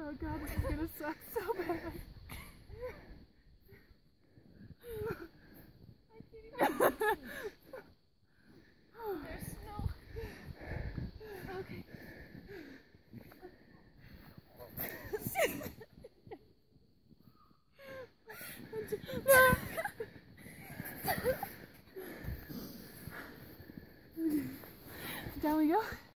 Oh god, this is gonna suck so bad. There's snow. Okay. Down we go.